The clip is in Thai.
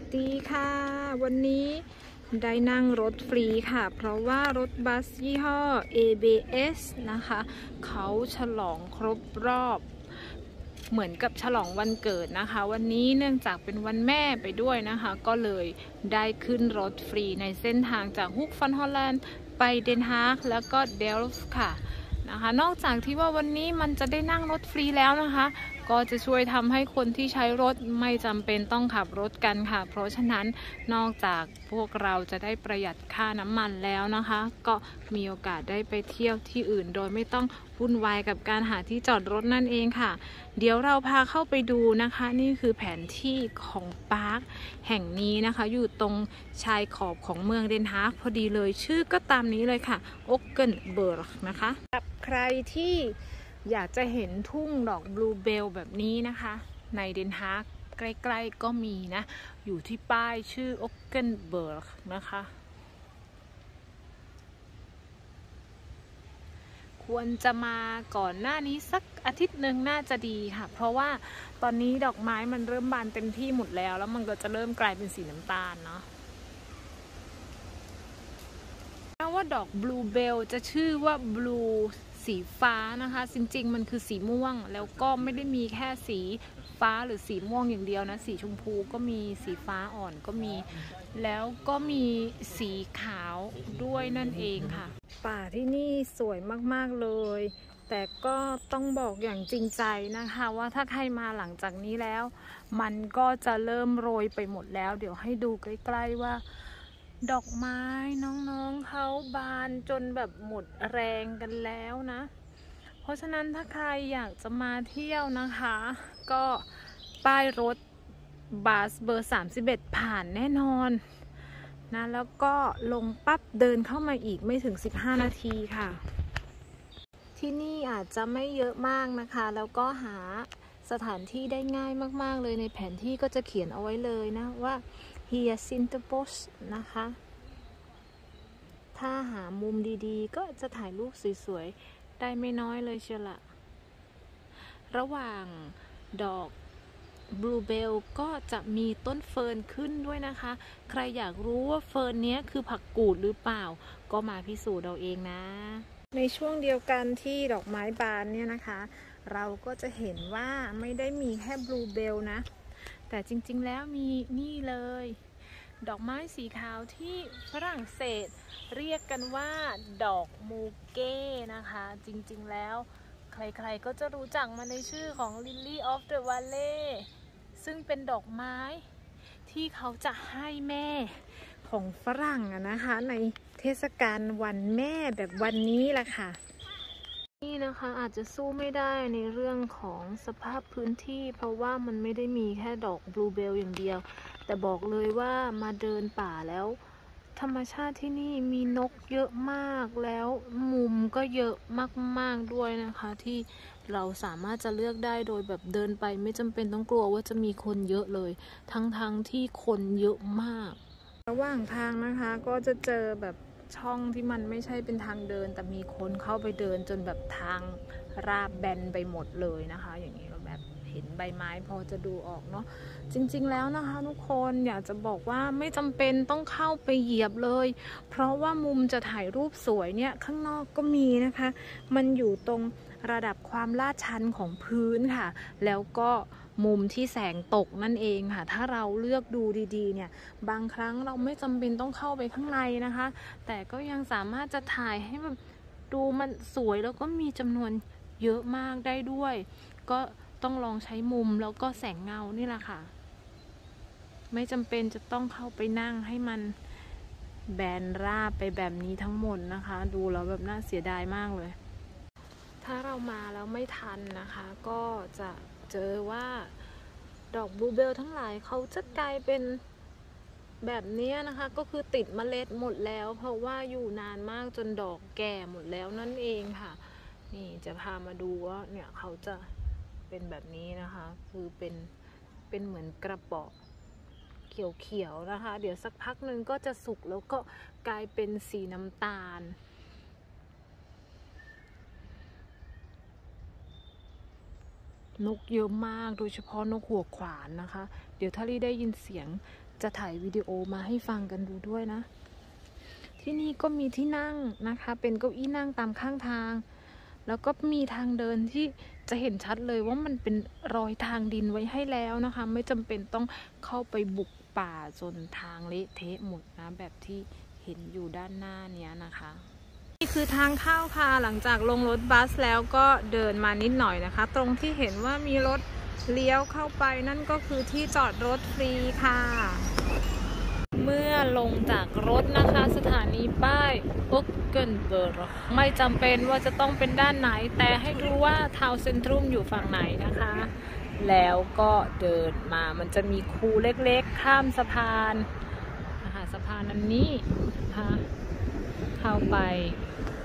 ดีค่ะวันนี้ได้นั่งรถฟรีค่ะเพราะว่ารถบัสยี่ห้อ ABS นะคะเขาฉลองครบรอบเหมือนกับฉลองวันเกิดนะคะวันนี้เนื่องจากเป็นวันแม่ไปด้วยนะคะก็เลยได้ขึ้นรถฟรีในเส้นทางจากฮุกฟันฮอลแลนด์ไปเดนฮาร์กแล้วก็เดลฟ์ค่ะนะคะนอกจากที่ว่าวันนี้มันจะได้นั่งรถฟรีแล้วนะคะก็จะช่วยทำให้คนที่ใช้รถไม่จำเป็นต้องขับรถกันค่ะเพราะฉะนั้นนอกจากพวกเราจะได้ประหยัดค่าน้ำมันแล้วนะคะก็มีโอกาสได้ไปเที่ยวที่อื่นโดยไม่ต้องวุ่นวายกับการหาที่จอดรถนั่นเองค่ะเดี๋ยวเราพาเข้าไปดูนะคะนี่คือแผนที่ของปาร์คแห่งนี้นะคะอยู่ตรงชายขอบของเมืองเดนฮาร์กพอดีเลยชื่อก็ตามนี้เลยค่ะโอกเกนเบิร์กนะคะใครที่อยากจะเห็นทุ่งดอกบลูเบลแบบนี้นะคะในเดนฮาร์กใกล้ๆก็มีนะอยู่ที่ป้ายชื่อโอกเกนเบิร์กนะคะควรจะมาก่อนหน้านี้สักอาทิตย์หนึ่งน่าจะดีค่ะเพราะว่าตอนนี้ดอกไม้มันเริ่มบานเต็มที่หมดแล้วมันก็จะเริ่มกลายเป็นสีน้ำตาลเนาะว่าดอกบลูเบลจะชื่อว่าบลูสีฟ้านะคะจริงๆมันคือสีม่วงแล้วก็ไม่ได้มีแค่สีฟ้าหรือสีม่วงอย่างเดียวนะสีชมพูก็มีสีฟ้าอ่อนก็มีแล้วก็มีสีขาวด้วยนั่นเองค่ะป่าที่นี่สวยมากๆเลยแต่ก็ต้องบอกอย่างจริงใจนะคะว่าถ้าใครมาหลังจากนี้แล้วมันก็จะเริ่มโรยไปหมดแล้วเดี๋ยวให้ดูใกล้ๆว่าดอกไม้น้องๆเขาบานจนแบบหมดแรงกันแล้วนะเพราะฉะนั้นถ้าใครอยากจะมาเที่ยวนะคะก็ป้ายรถบัสเบอร์31ผ่านแน่นอนนะแล้วก็ลงปั๊บเดินเข้ามาอีกไม่ถึง15นาทีค่ะที่นี่อาจจะไม่เยอะมากนะคะแล้วก็หาสถานที่ได้ง่ายมากๆเลยในแผนที่ก็จะเขียนเอาไว้เลยนะว่าHyacinthbos นะคะถ้าหามุมดีๆก็จะถ่ายรูปสวยๆได้ไม่น้อยเลยเชียวละระหว่างดอกบลูเบลก็จะมีต้นเฟิร์นขึ้นด้วยนะคะใครอยากรู้ว่าเฟิร์นนี้คือผักกูดหรือเปล่าก็มาพิสูจน์เอาเองนะในช่วงเดียวกันที่ดอกไม้บานเนี่ยนะคะเราก็จะเห็นว่าไม่ได้มีแค่บลูเบลนะแต่จริงๆแล้วมีนี่เลยดอกไม้สีขาวที่ฝรั่งเศสเรียกกันว่าดอกมูเก้นะคะจริงๆแล้วใครๆก็จะรู้จักมันในชื่อของ Lily of the Valley ซึ่งเป็นดอกไม้ที่เขาจะให้แม่ของฝรั่งนะคะในเทศกาลวันแม่แบบวันนี้แหละค่ะนี่นะคะอาจจะสู้ไม่ได้ในเรื่องของสภาพพื้นที่เพราะว่ามันไม่ได้มีแค่ดอกบลูเบลอย่างเดียวแต่บอกเลยว่ามาเดินป่าแล้วธรรมชาติที่นี่มีนกเยอะมากแล้วมุมก็เยอะมากๆด้วยนะคะที่เราสามารถจะเลือกได้โดยแบบเดินไปไม่จำเป็นต้องกลัวว่าจะมีคนเยอะเลยทั้งที่คนเยอะมากระหว่างทางนะคะก็จะเจอแบบช่องที่มันไม่ใช่เป็นทางเดินแต่มีคนเข้าไปเดินจนแบบทางราบแบนไปหมดเลยนะคะอย่างนี้แบบเห็นใบไม้พอจะดูออกเนาะจริงๆแล้วนะคะทุกคนอยากจะบอกว่าไม่จำเป็นต้องเข้าไปเหยียบเลยเพราะว่ามุมจะถ่ายรูปสวยเนี่ยข้างนอกก็มีนะคะมันอยู่ตรงระดับความลาดชันของพื้นค่ะแล้วก็มุมที่แสงตกนั่นเองค่ะถ้าเราเลือกดูดีๆเนี่ยบางครั้งเราไม่จำเป็นต้องเข้าไปข้างในนะคะแต่ก็ยังสามารถจะถ่ายให้แบบดูมันสวยแล้วก็มีจำนวนเยอะมากได้ด้วยก็ต้องลองใช้มุมแล้วก็แสงเงานี่แหละค่ะไม่จำเป็นจะต้องเข้าไปนั่งให้มันแบนราบไปแบบนี้ทั้งหมดนะคะดูแล้วแบบน่าเสียดายมากเลยถ้าเรามาแล้วไม่ทันนะคะก็จะเจอว่าดอกบลูเบลทั้งหลายเขาจะกลายเป็นแบบนี้นะคะก็คือติดเมล็ดหมดแล้วเพราะว่าอยู่นานมากจนดอกแก่หมดแล้วนั่นเองค่ะนี่จะพามาดูว่าเนี่ยเขาจะเป็นแบบนี้นะคะคือเป็นเหมือนกระป๋องเขียวๆนะคะเดี๋ยวสักพักหนึ่งก็จะสุกแล้วก็กลายเป็นสีน้ำตาลนกเยอะมากโดยเฉพาะนกหัวขวานนะคะเดี๋ยวถ้าลี่ได้ยินเสียงจะถ่ายวิดีโอมาให้ฟังกันดูด้วยนะที่นี่ก็มีที่นั่งนะคะเป็นเก้าอี้นั่งตามข้างทางแล้วก็มีทางเดินที่จะเห็นชัดเลยว่ามันเป็นรอยทางดินไว้ให้แล้วนะคะไม่จำเป็นต้องเข้าไปบุกป่าจนทางเละเทะหมดนะแบบที่เห็นอยู่ด้านหน้าเนี้ยนะคะนี่คือทางเข้าค่ะหลังจากลงรถบัสแล้วก็เดินมานิดหน่อยนะคะตรงที่เห็นว่ามีรถเลี้ยวเข้าไปนั่นก็คือที่จอดรถฟรีค่ะเมื่อลงจากรถนะคะสถานีป้ายอุกเกินเบอร์ไม่จำเป็นว่าจะต้องเป็นด้านไหนแต่ให้รู้ว่าทาวน์เซ็นทรัลอยู่ฝั่งไหนนะคะแล้วก็เดินมามันจะมีคูเล็กๆข้ามสะพานนะคะสะพานอันนี้นะคะเข้าไป